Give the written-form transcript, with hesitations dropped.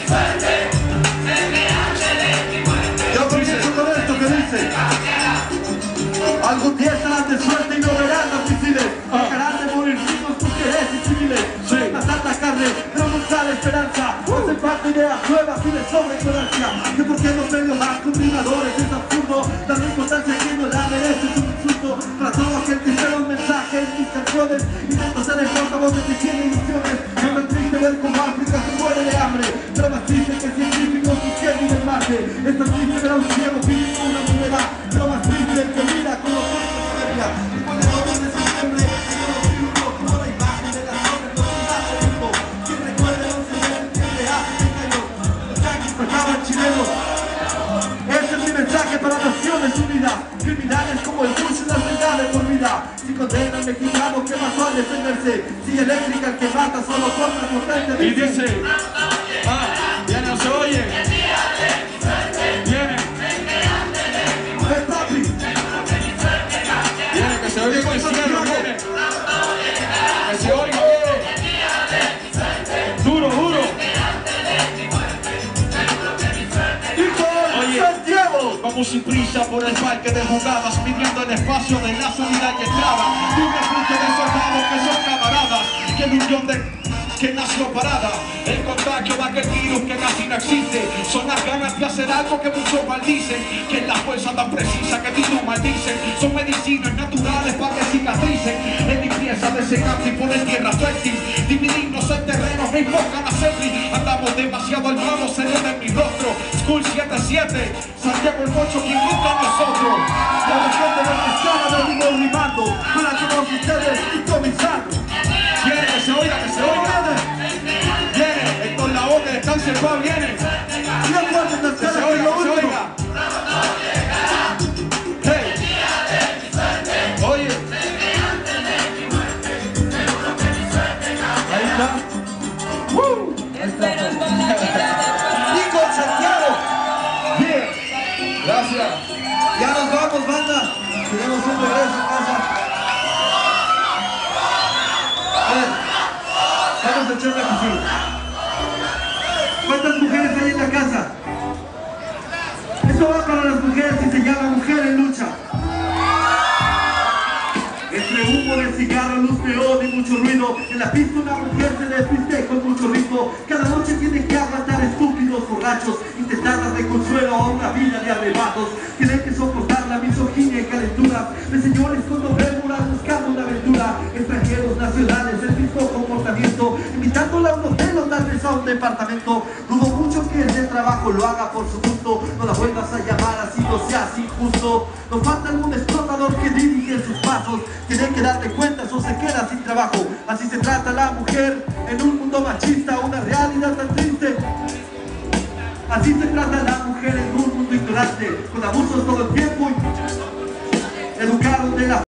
Yo comienzo con esto que dice: algún día estarán de suerte y no verán los misiles. Dejarán de morir ricos, mujeres y civiles. Matar la carne, pero no sale esperanza. Hacen parte ideas nuevas y de sobreignorancia. Que porque los medios más combinadores es absurdo. La importancia que no la merece es un insulto. Para todo aquel que espera un mensaje en mis canciones. Intento ser el portavoz de que tiene ilusiones. No me triste ver cómo África se muere de hambre. Pero más triste que científicos que quieren en Marte. Es tan triste ver a un ciego pidiendo una moneda. Pero más triste el que mira con los ojos de Serbia. Después de 2 de septiembre, yo no figuro como la imagen de las torres de los mundo. Quien recuerde el 11 de septiembre hace 30 años, los yanquis mataban chilenos. Ese es mi mensaje para Naciones Unidas. Criminales como el Bush las de por vida. Si condena al mexicano que mató al defenderse. Si eléctrica el que mata solo corta potente. Y dice, ya no se oye. Viene. Viene, que se oiga con el cielo, viene. Que se oiga, viene. Duro, duro. Vamos sin prisa por el parque de jugadas, midiendo el espacio de la unidad que traba. Y un refugio de soldados que son camaradas, que el unión que nació parada. El contagio de aquel virus que casi no existe. Son las ganas de hacer algo que muchos maldicen. Que es la fuerza tan precisa que tú maldicen. Son medicinas naturales para que cicatricen. En limpieza de ese campo y poner tierra fértil. Dividirnos en terrenos que invocan a Sepli. Andamos demasiado hermanos, se ve en mi rostro. School 77, Santiago el Mocho, quien nunca nosotros. La gente de la escala de vivo rimando. Para todos ustedes y comenzando. Viene, que se oiga, que se oiga. Viene, esto es la onda, descanse el paz, viene. Y acuérdense de Que se oiga, que se oiga. Hey. Oye. Ahí está. Ahí está. Y con Santiago. Bien. Gracias. Ya nos vamos, banda. Tenemos un regreso a casa. Vamos a echar la piscina. ¿Cuántas mujeres hay en la casa? Esto va para las mujeres y se llama Mujer en Lucha. Entre humo de cigarro, luz neón y mucho ruido, en la pista una mujer se despiste con mucho ritmo. Cada noche tiene que aguantar estúpidos borrachos, intentar darle consuelo a una vida de arrebatos. Tienen que soportar la misoginia y calentura de señores con novémulas buscando una aventura. Extranjeros nacionales, el mismo comportamiento, invitándola a un hotel o tal vez a un departamento. Dudo mucho que ese trabajo lo haga por su gusto. No la vuelvas a llamar así, no seas injusto. Nos falta algún explotador que dirige sus pasos. Tiene que darte cuenta o se queda sin trabajo. Así se trata la mujer en un mundo machista, una realidad tan triste. Así se trata la mujer en un mundo ignorante, con abusos todo el tiempo. Educaron de la